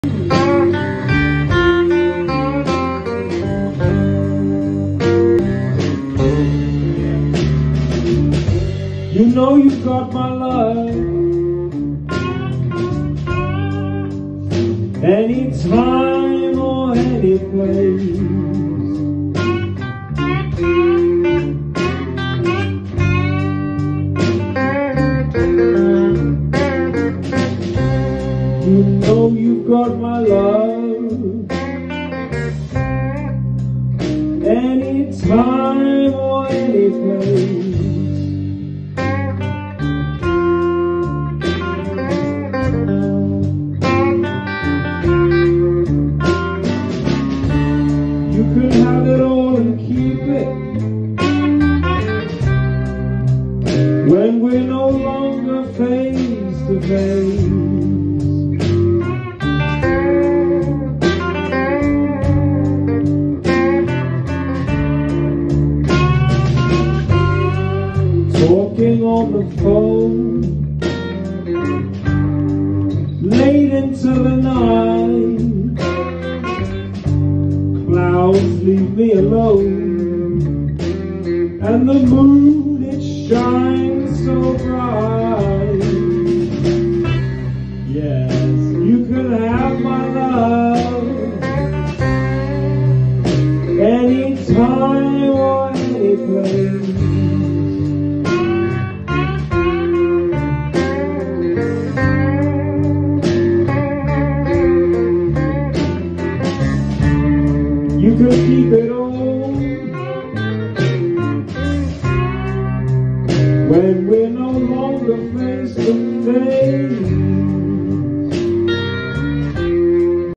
You know you've got my love anytime or any place. You know you've got my love anytime or any place. You could have it all and keep it when we're no longer face to face. Talking on the phone late into the night, clouds leave me alone, and the moon, it shines so bright. Yes, you can have my love anytime or any place. You could keep it all when we're no longer face to face.